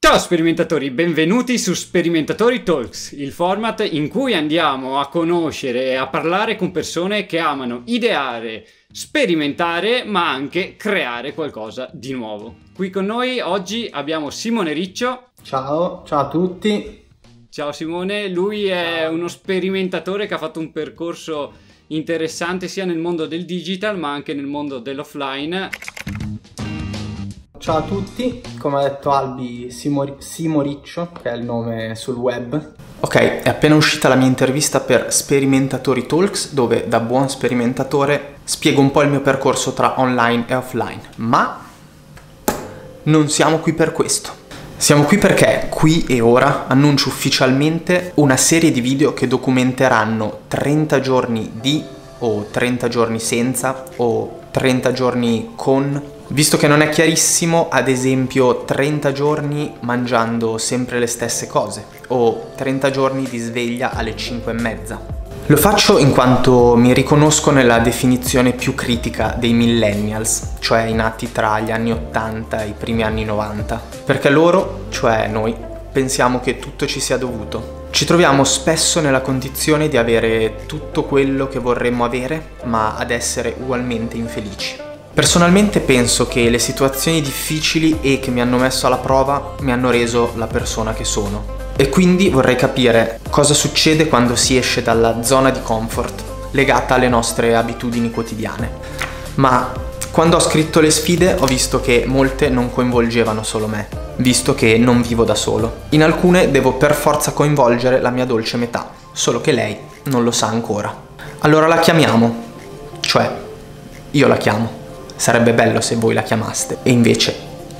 Ciao sperimentatori, benvenuti su Sperimentatori Talks, il format in cui andiamo a conoscere e a parlare con persone che amano ideare, sperimentare, ma anche creare qualcosa di nuovo. Qui con noi oggi abbiamo Simone Riccio. Ciao a tutti. Ciao Simone, lui è uno sperimentatore che ha fatto un percorso interessante sia nel mondo del digital ma anche nel mondo dell'offline. Ciao a tutti, come ha detto Albi, Simo Riccio, che è il nome sul web. Ok, è appena uscita la mia intervista per Sperimentatori Talks, dove da buon sperimentatore spiego un po' il mio percorso tra online e offline, ma non siamo qui per questo. Siamo qui perché, qui e ora, annuncio ufficialmente una serie di video che documenteranno 30 giorni di, o 30 giorni senza, o 30 giorni con. Visto che non è chiarissimo, ad esempio 30 giorni mangiando sempre le stesse cose o 30 giorni di sveglia alle 5:30. Lo faccio in quanto mi riconosco nella definizione più critica dei millennials, cioè i nati tra gli anni 80 e i primi anni 90, perché loro, cioè noi, pensiamo che tutto ci sia dovuto. Ci troviamo spesso nella condizione di avere tutto quello che vorremmo avere, ma ad essere ugualmente infelici. Personalmente penso che le situazioni difficili e che mi hanno messo alla prova mi hanno reso la persona che sono. E quindi vorrei capire cosa succede quando si esce dalla zona di comfort legata alle nostre abitudini quotidiane. Ma quando ho scritto le sfide ho visto che molte non coinvolgevano solo me, visto che non vivo da solo. In alcune devo per forza coinvolgere la mia dolce metà, solo che lei non lo sa ancora. Allora la chiamiamo, cioè io la chiamo. Sarebbe bello se voi la chiamaste, e invece...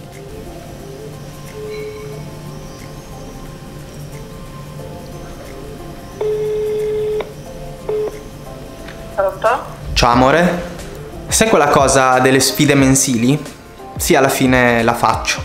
Pronto? Ciao amore, sai quella cosa delle sfide mensili? Sì, alla fine la faccio.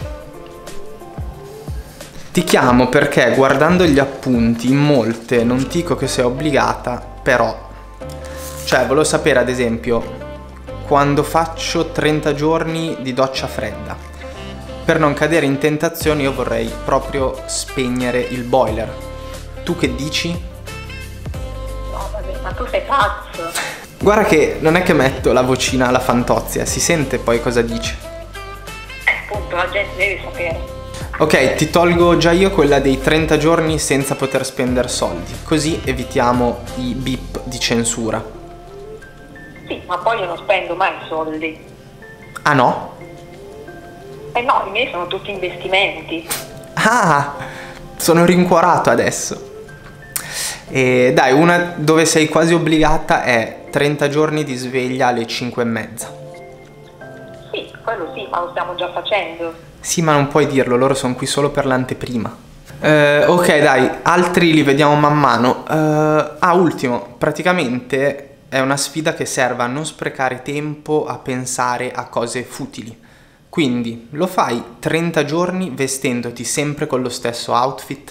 Ti chiamo perché guardando gli appunti in molte non dico che sei obbligata, però... Cioè, volevo sapere ad esempio... quando faccio 30 giorni di doccia fredda. Per non cadere in tentazione io vorrei proprio spegnere il boiler. Tu che dici? No, vabbè, ma tu sei pazzo. Guarda che non è che metto la vocina alla fantozia, si sente poi cosa dice. Appunto, la gente deve sapere. Ok, ti tolgo già io quella dei 30 giorni senza poter spendere soldi, così evitiamo i bip di censura. Sì, ma poi io non spendo mai soldi. Ah no? Eh no, i miei sono tutti investimenti. Ah, sono rincuorato adesso. E dai, una dove sei quasi obbligata è 30 giorni di sveglia alle 5:30. Sì, quello sì, ma lo stiamo già facendo. Sì, ma non puoi dirlo, loro sono qui solo per l'anteprima. Ok, dai, altri li vediamo man mano. Ultimo, praticamente è una sfida che serve a non sprecare tempo a pensare a cose futili. Quindi, lo fai 30 giorni vestendoti sempre con lo stesso outfit?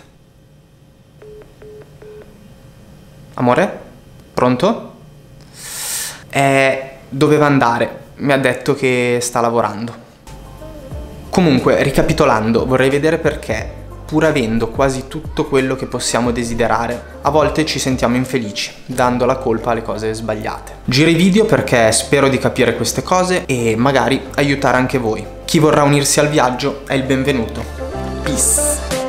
Amore? Pronto? Doveva andare, mi ha detto che sta lavorando. Comunque, ricapitolando, vorrei vedere perché, pur avendo quasi tutto quello che possiamo desiderare, a volte ci sentiamo infelici, dando la colpa alle cose sbagliate. Giro i video perché spero di capire queste cose e magari aiutare anche voi. Chi vorrà unirsi al viaggio è il benvenuto. Peace!